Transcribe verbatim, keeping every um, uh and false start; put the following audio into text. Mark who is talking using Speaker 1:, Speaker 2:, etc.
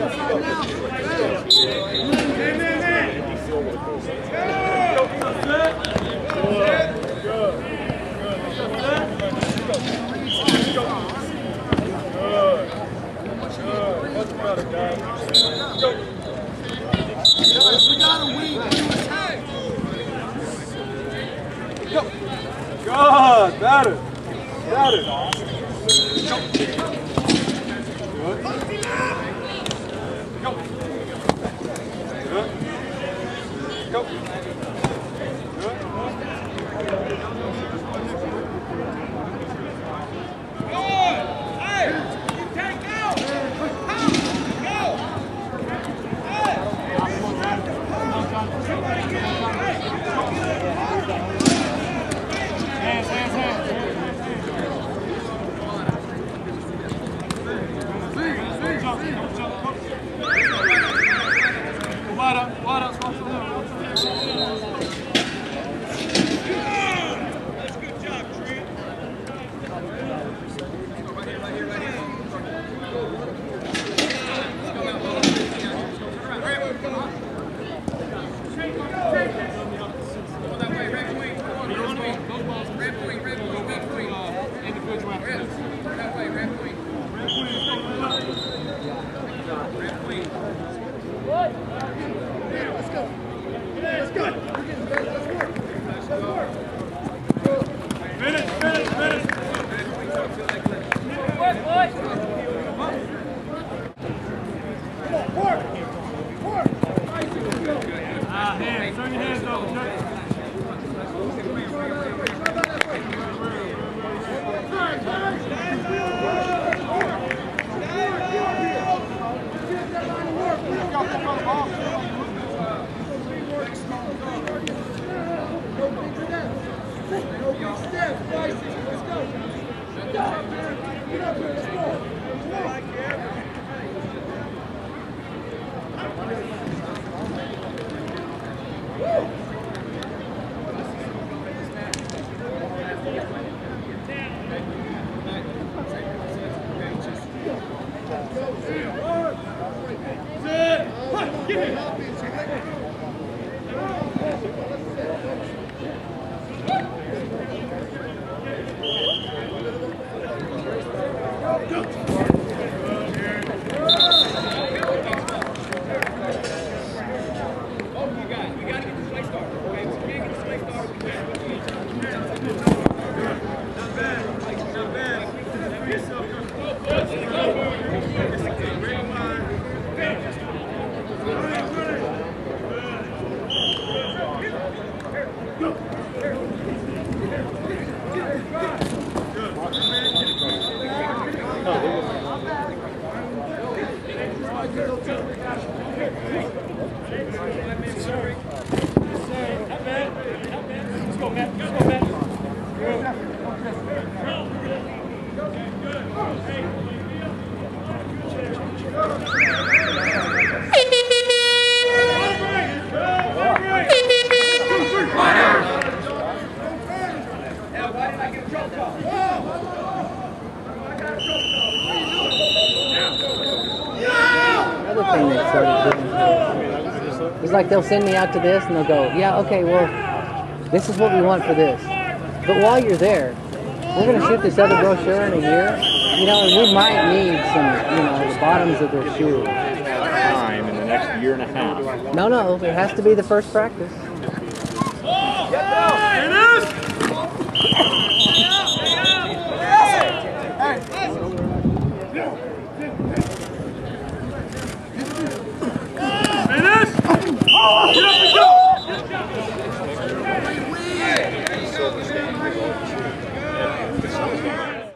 Speaker 1: God, got it. Got it. Go. Go. Wide up, wide up, small foot. That's a good job, Trent. Right here, right here, right here. Go that way, red wing. Those balls, red wing, red wing, red wing. Individual athletes. That way, red wing. Red wing. Red wing. What? Let's go. Let's go. Let's work. Finish, finish, finish. Work, boys. Come on, work. Work. Ah, hands. Turn your hands over.
Speaker 2: It's like they'll send me out to this and they'll go, yeah, okay, well, this is what we want for this. But while you're there, we're going to shoot this other brochure in a year, you know, and we might need some, you know, the bottoms of their shoes.
Speaker 3: Time in the next year and a half.
Speaker 2: No, no, it has to be the first practice.